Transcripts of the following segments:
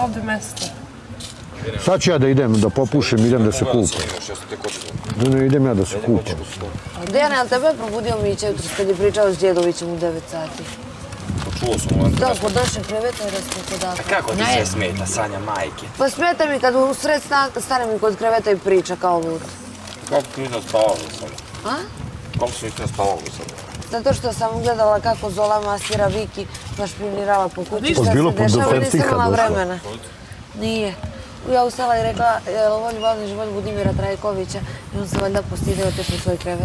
Ovdje mesto. Sad ću ja da idem, da popušim, idem da se kupam. Ne, idem ja da se kupam. Dejane, ali tebe je probudio Mića jutros kad je pričao s Djedovićem u 9 sati? Čuo sam u Da, pod našem krevetom i raspod podaka. Kako ti se smeta, Sanja, majke? Pa smeta mi kad u sred stane mi kod kreveta i priča kao lud. Kako ti nisam spavalo sad? A? Kako si nisam spavalo sad? Zato što sam gledala kako Zola masira Viki, našpionirala po kući, šta se Bilo pod dešava i nisam Fertiha imala došla. vremena. Nije. Ja ustala i rekla, jel voli bavni život Budimira Trajkovića i on se valjda postidio otišao u svoj krevet.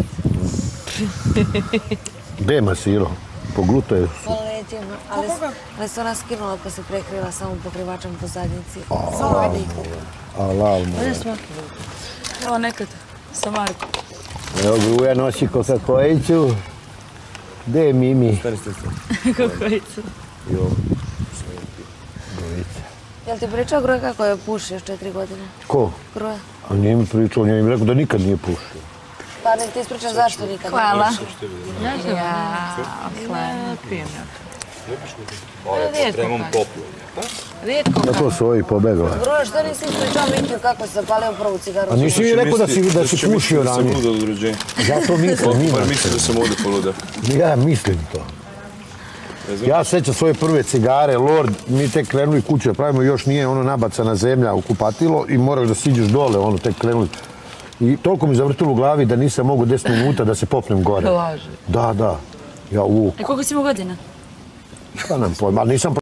Gde masiro? Poglutao je. Po leđima, ali se ona skinula pa se prekrila samo pokrivačem po zadnjici. Alal Gdje smo? Evo nekad, sa Markom. Evo Gruja nosi Coca-Colicu. Gde je Mimi? Kokojicu. Jo. Jel ti pričao Gruja kako je pušio još 4 godine? Ko? Gruja. A nije mi pričao, nije mi rekao da nikad nije pušio. Pa nek ti ispričaš zašto nikad. Hvala. Tremom toplo. Rijetko Tako su ovi pobegla. Gruja, što nisi ispričao Mikiju kako se zapalio prvu cigaru? A nisi mi rekao da si pušio ranije. Da sam luda od rođenja. Zato mislim, Bar misli da sam ovdje poluda. ja mislim to. Ja sećam svoje prve cigare, Lord, mi tek krenuli kuću, pravimo još nije ono nabacana zemlja u kupatilo i moraš da siđeš dole, ono tek krenuli. I toliko mi zavrtilo u glavi da nisam mogu 10 minuta da se popnem gore. Laže. Da. Ja, E koliko si imao godina? šta nam pojma, ali nisam